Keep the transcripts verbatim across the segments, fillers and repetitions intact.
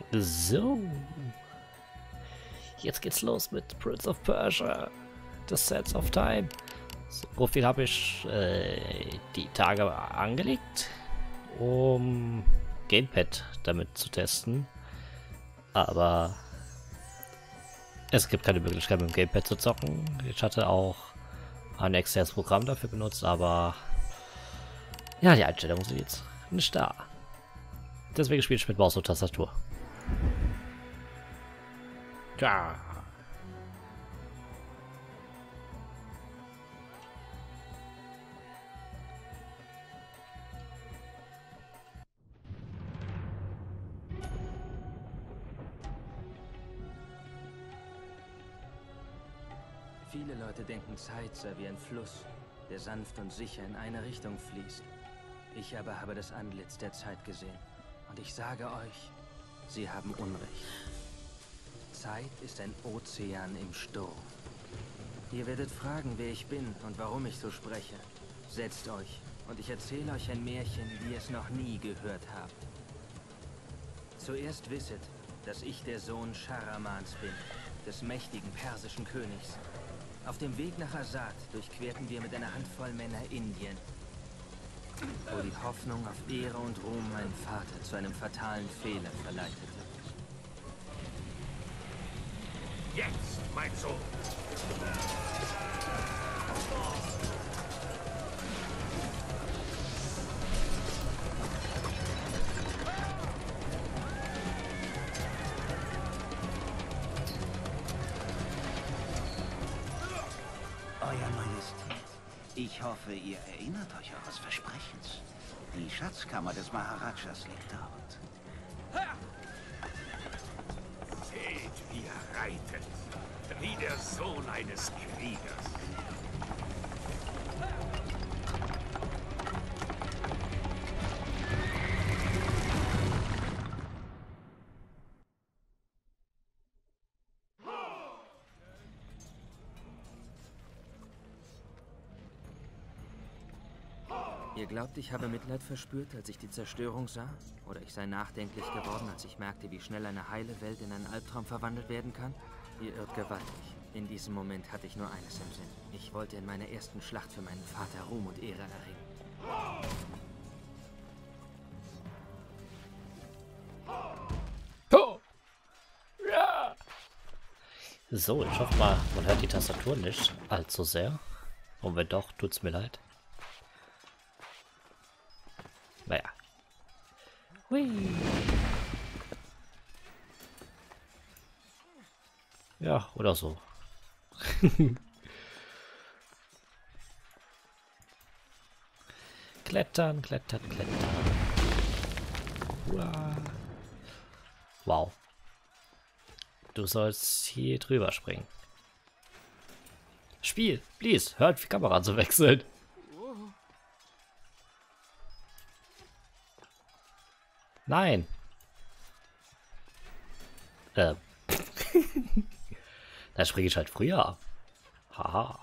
So. Jetzt geht's los mit Prince of Persia, The Sands of Time. So, Profil habe ich äh, die Tage angelegt, um Gamepad damit zu testen. Aber es gibt keine Möglichkeit mit dem Gamepad zu zocken. Ich hatte auch ein externes Programm dafür benutzt, aber ja, die Einstellungen sind jetzt nicht da. Deswegen spiele ich mit Maus und Tastatur. Ja. Viele Leute denken, Zeit sei wie ein Fluss, der sanft und sicher in eine Richtung fließt. Ich aber habe das Antlitz der Zeit gesehen. Und ich sage euch, sie haben Unrecht. Zeit ist ein Ozean im Sturm. Ihr werdet fragen, wer ich bin und warum ich so spreche. Setzt euch und ich erzähle euch ein Märchen, wie ihr es noch nie gehört habt. Zuerst wisset, dass ich der Sohn Scharamans bin, des mächtigen persischen Königs. Auf dem Weg nach Azad durchquerten wir mit einer Handvoll Männer Indien, wo die Hoffnung auf Ehre und Ruhm meinen Vater zu einem fatalen Fehler verleitete. Jetzt, mein Sohn! Euer Majestät, ich hoffe, ihr erinnert euch eures Versprechens. Die Schatzkammer des Maharajas liegt dort. Seht, wie er reitet, wie der Sohn eines Kriegers. Ihr glaubt, ich habe Mitleid verspürt, als ich die Zerstörung sah? Oder ich sei nachdenklich geworden, als ich merkte, wie schnell eine heile Welt in einen Albtraum verwandelt werden kann? Ihr irrt gewaltig. In diesem Moment hatte ich nur eines im Sinn. Ich wollte in meiner ersten Schlacht für meinen Vater Ruhm und Ehre erringen. Oh. Ja. So, ich hoffe mal, man hört die Tastatur nicht allzu sehr. Und wenn doch, tut's mir leid. Naja. Hui. Ja, oder so. Klettern, klettern, klettern. Uah. Wow. Du sollst hier drüber springen. Spiel, please, hört die Kamera zu wechseln. Nein. Äh. Da springe ich halt früher. Haha.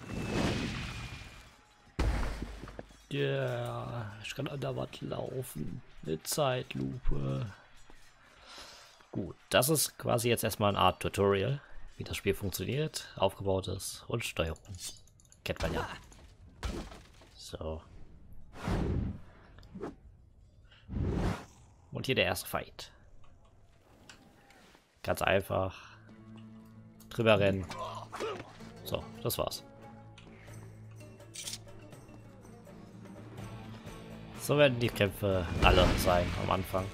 Ja, yeah, ich kann an der Wand laufen. Eine Zeitlupe. Gut, das ist quasi jetzt erstmal eine Art Tutorial, wie das Spiel funktioniert, aufgebaut ist und Steuerung. Kennt man ja. So. Und hier der erste Fight. Ganz einfach. Drüber rennen. So, das war's. So werden die Kämpfe alle sein am Anfang.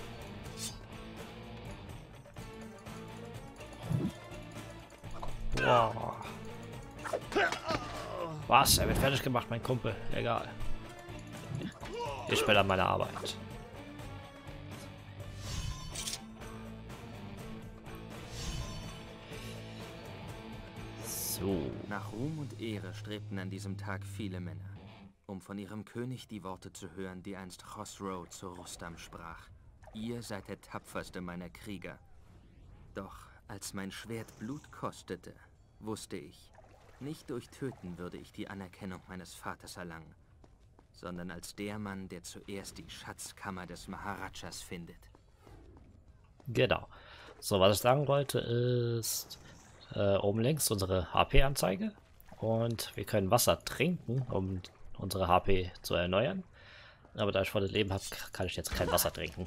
Wow. Was? Er wird fertig gemacht, mein Kumpel. Egal. Ich bin an meiner Arbeit. So. Nach Ruhm und Ehre strebten an diesem Tag viele Männer, um von ihrem König die Worte zu hören, die einst Khosrow zu Rustam sprach. Ihr seid der tapferste meiner Krieger. Doch als mein Schwert Blut kostete, wusste ich, nicht durch Töten würde ich die Anerkennung meines Vaters erlangen, sondern als der Mann, der zuerst die Schatzkammer des Maharajas findet. Genau. So, was ich sagen wollte ist, äh, oben links unsere H P-Anzeige. Und wir können Wasser trinken, um unsere H P zu erneuern. Aber da ich volles Leben habe, kann ich jetzt kein Wasser trinken.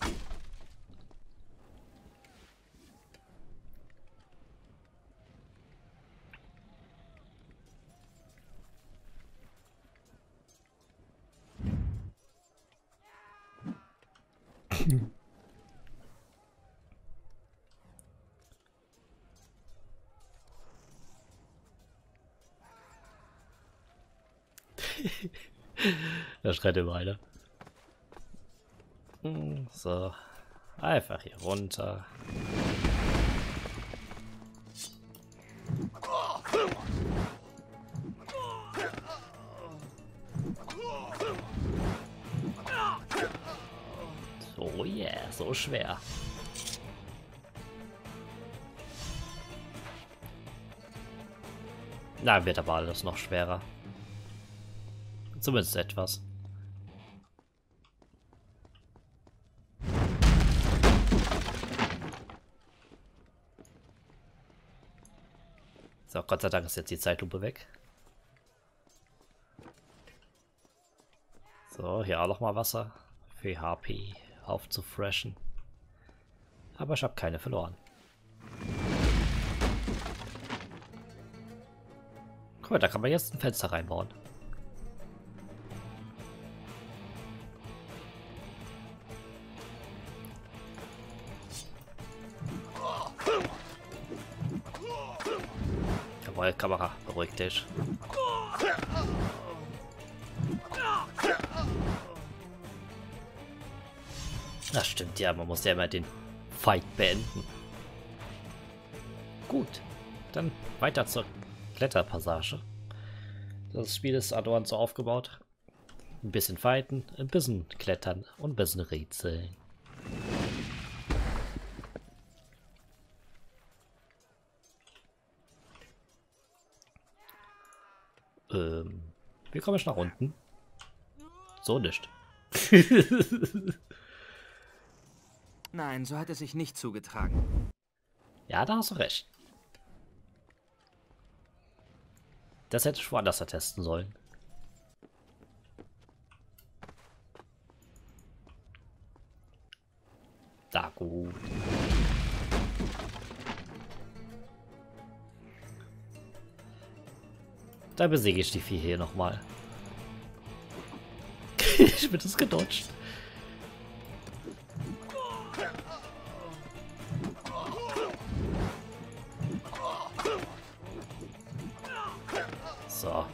Da schreit immer einer. So. Einfach hier runter. So, yeah, so schwer. Na, wird aber alles noch schwerer. Zumindest etwas. So, Gott sei Dank ist jetzt die Zeitlupe weg. So, hier auch noch mal Wasser für H P aufzufreshen. Aber ich habe keine verloren. Guck mal, da kann man jetzt ein Fenster reinbauen. Jawohl, Kamera, beruhig dich. Das stimmt ja, man muss ja immer den Fight beenden. Gut, dann weiter zur Kletterpassage. Das Spiel ist andauernd so aufgebaut. Ein bisschen fighten, ein bisschen klettern und ein bisschen rätseln. Ähm, wie komme ich nach unten? So nicht. Nein, so hat es sich nicht zugetragen. Ja, da hast du recht. Das hätte ich woanders testen sollen. Da gut. Da besiege ich die Vieh hier nochmal. Ich bin das gedodged. So.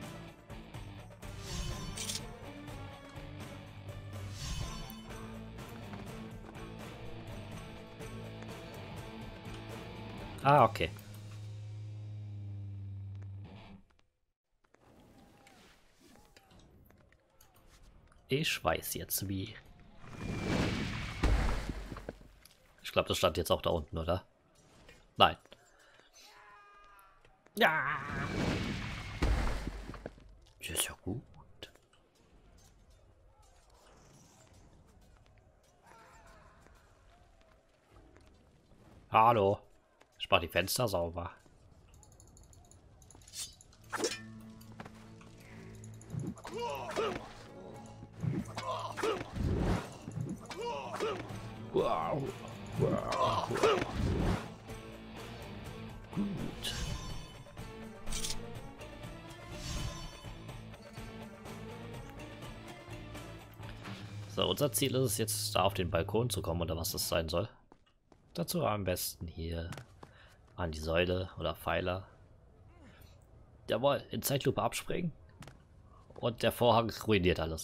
Ah, okay. Ich weiß jetzt wie. Ich glaube, das stand jetzt auch da unten, oder? Nein. Ja. Das ist ja gut. Hallo. Ich mach die Fenster sauber. Wow. Wow. Gut. So, unser Ziel ist es jetzt, da auf den Balkon zu kommen, oder was das sein soll. Dazu am besten hier an die Säule oder Pfeiler. Jawohl, in Zeitlupe abspringen. Und der Vorhang ruiniert alles.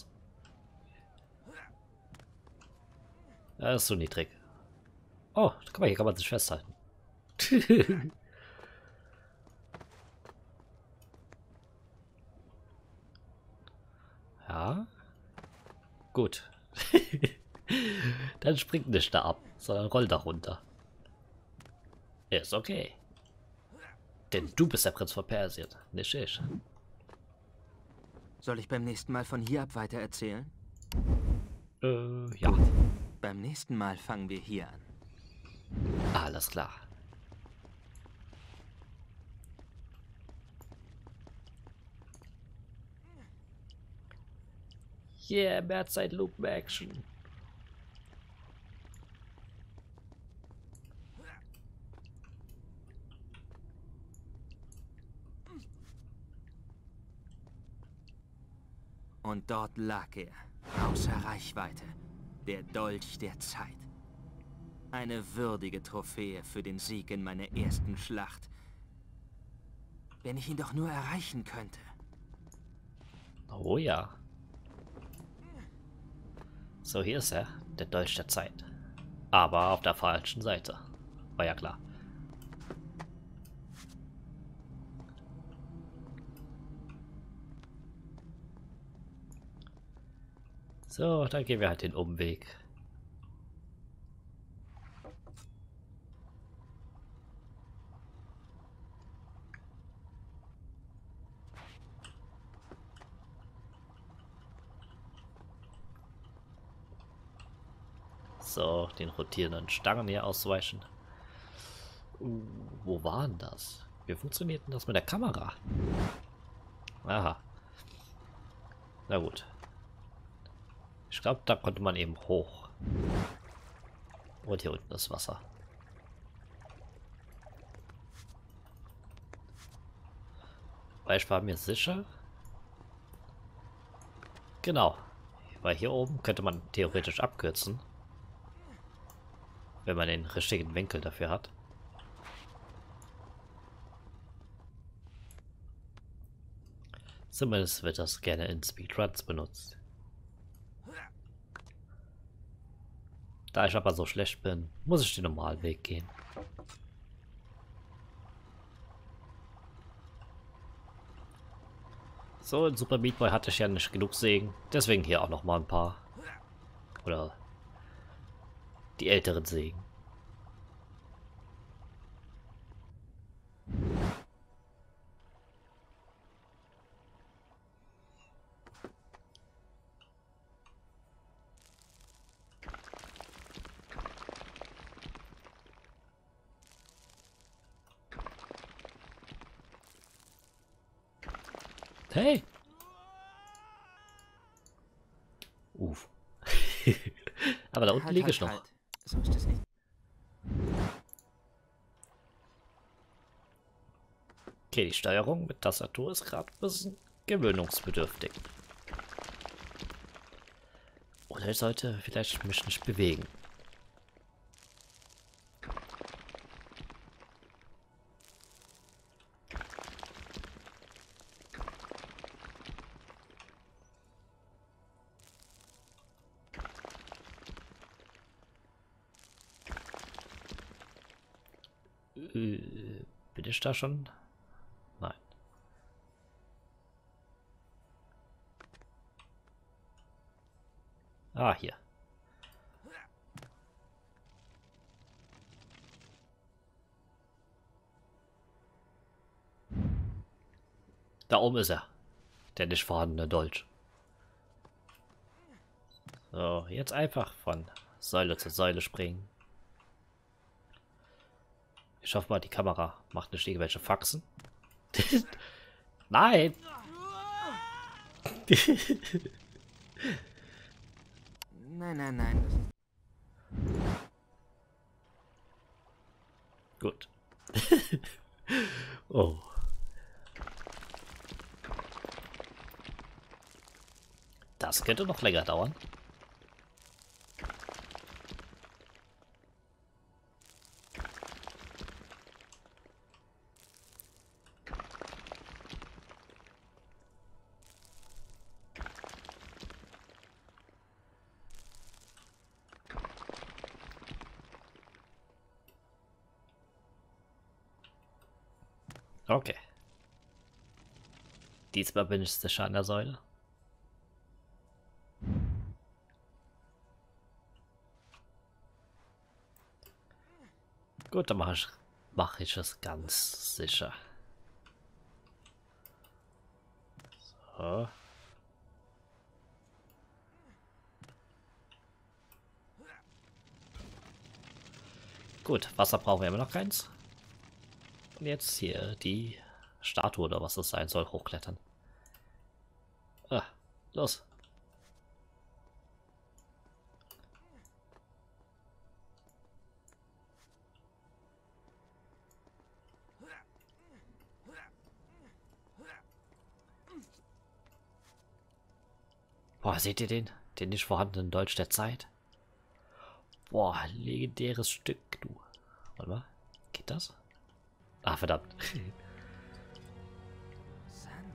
Das ist so niedrig. Oh, guck mal, hier kann man sich festhalten. Ja. Gut. Dann springt nicht da ab, sondern rollt da runter. Ist okay. Denn du bist der Prinz von Persien, nicht ich. Soll ich beim nächsten Mal von hier ab weiter erzählen? Äh, ja. Beim nächsten Mal fangen wir hier an. Alles klar. Yeah, mehr Zeit Lupen-Action. Und dort lag er, außer Reichweite, der Dolch der Zeit. Eine würdige Trophäe für den Sieg in meiner ersten Schlacht. Wenn ich ihn doch nur erreichen könnte. Oh ja. So, hier ist er, der Dolch der Zeit. Aber auf der falschen Seite. War ja klar. So, dann gehen wir halt den Umweg. So, den rotierenden Stangen hier ausweichen. Uh, wo war denn das? Wie funktioniert denn das mit der Kamera? Aha. Na gut. Ich glaube, da konnte man eben hoch. Und hier unten ist Wasser. Weil ich war mir sicher. Genau. Weil hier oben könnte man theoretisch abkürzen. Wenn man den richtigen Winkel dafür hat. Zumindest wird das gerne in Speedruns benutzt. Da ich aber so schlecht bin, muss ich den normalen Weg gehen. So, in Super Meat Boy hatte ich ja nicht genug Segen, deswegen hier auch noch mal ein paar. Oder die älteren Segen. Hey! Uff. Aber da unten Halt, liege halt, ich noch. halt. So ist es nicht. Okay, die Steuerung mit Tastatur ist gerade ein bisschen gewöhnungsbedürftig. Oder ich sollte vielleicht mich nicht bewegen. Äh, bin ich da schon? Nein. Ah, hier. Da oben ist er. Der nicht vorhandene Dolch. So, jetzt einfach von Säule zu Säule springen. Ich hoffe mal, die Kamera macht nicht irgendwelche Faxen. Nein! Nein, nein, nein. Gut. Oh. Das könnte noch länger dauern. Okay. Diesmal bin ich sicher an der Säule. Gut, dann mache ich, mach ich es ganz sicher. So. Gut, Wasser brauchen wir immer noch keins. Und jetzt hier die Statue oder was das sein soll, hochklettern. Ah, los. Boah, seht ihr den? Den nicht vorhandenen Dolch der Zeit? Boah, legendäres Stück, du. Warte mal, geht das? Ah, verdammt. Sand.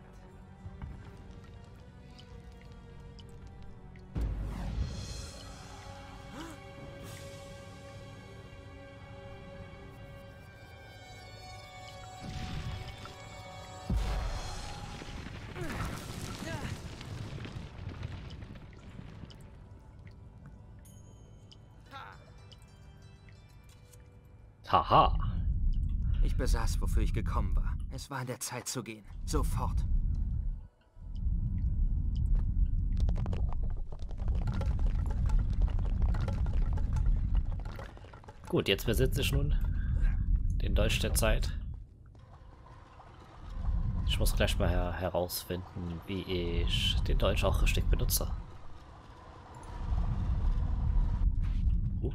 Haha. Ich besaß, wofür ich gekommen war. Es war an der Zeit zu gehen. Sofort. Gut, jetzt besitze ich nun den Dolch der Zeit. Ich muss gleich mal her herausfinden, wie ich den Dolch auch richtig benutze. Uh.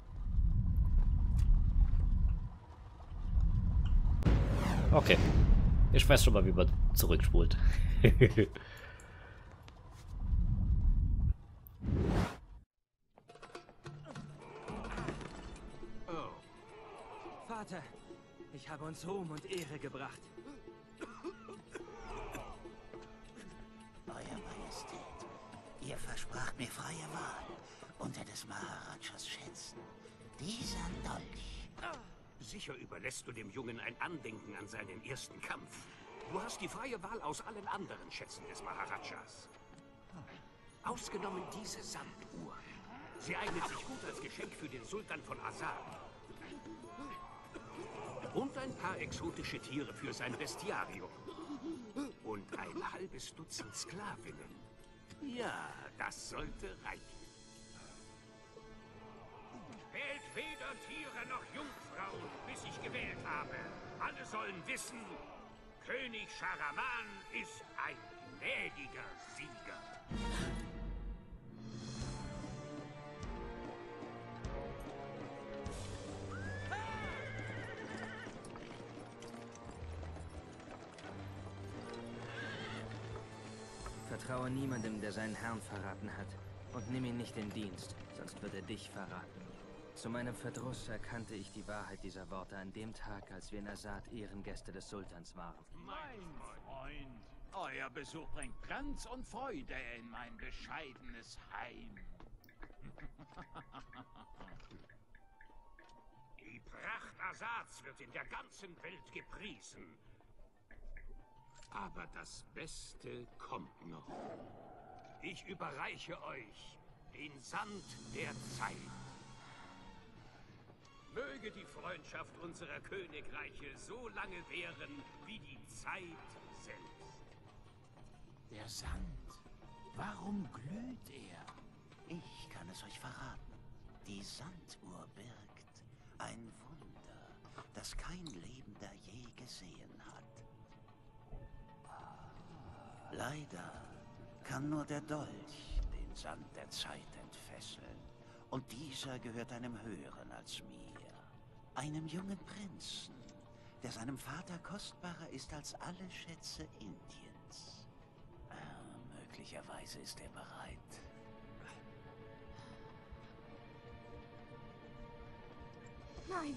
Okay. Ich weiß schon mal, wie man zurückspult. Vater, ich habe uns Ruhm und Ehre gebracht. Euer Majestät, ihr verspracht mir freie Wahl unter des Maharajas Schätzen. Dieser Dolch. Sicher überlässt du dem Jungen ein Andenken an seinen ersten Kampf. Du hast die freie Wahl aus allen anderen Schätzen des Maharajas. Ausgenommen diese Sanduhr. Sie eignet sich gut als Geschenk für den Sultan von Azar. Und ein paar exotische Tiere für sein Bestiarium. Und ein halbes Dutzend Sklavinnen. Ja, das sollte reichen. Wählt weder Tiere noch Jungfrauen, bis ich gewählt habe. Alle sollen wissen, König Scharaman ist ein gnädiger Sieger. Vertraue niemandem, der seinen Herrn verraten hat. Und nimm ihn nicht in Dienst, sonst wird er dich verraten. Zu meinem Verdruss erkannte ich die Wahrheit dieser Worte an dem Tag, als wir in Azad Ehrengäste des Sultans waren. Mein Freund, euer Besuch bringt Glanz und Freude in mein bescheidenes Heim. Die Pracht Azads wird in der ganzen Welt gepriesen. Aber das Beste kommt noch. Ich überreiche euch den Sand der Zeit. Möge die Freundschaft unserer Königreiche so lange währen, wie die Zeit selbst. Der Sand, warum glüht er? Ich kann es euch verraten. Die Sanduhr birgt ein Wunder, das kein Lebender je gesehen hat. Leider kann nur der Dolch den Sand der Zeit entfesseln. Und dieser gehört einem Höheren als mir. Einem jungen Prinzen, der seinem Vater kostbarer ist als alle Schätze Indiens. Ah, möglicherweise ist er bereit. Nein!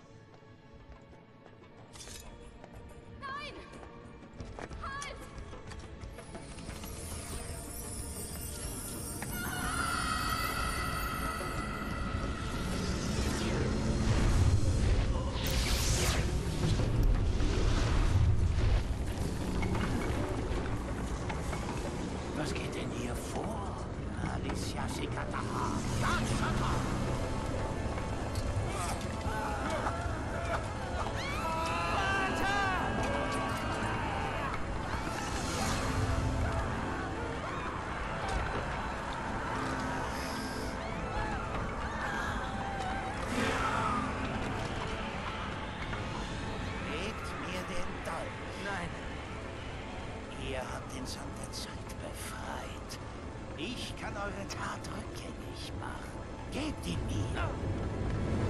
Nein! Halt! Was geht denn hier vor? Alicia Sikataha. Darmstadt! Ihr habt den Sand der Zeit befreit. Ich kann eure Tat rückgängig machen. Gebt ihn mir.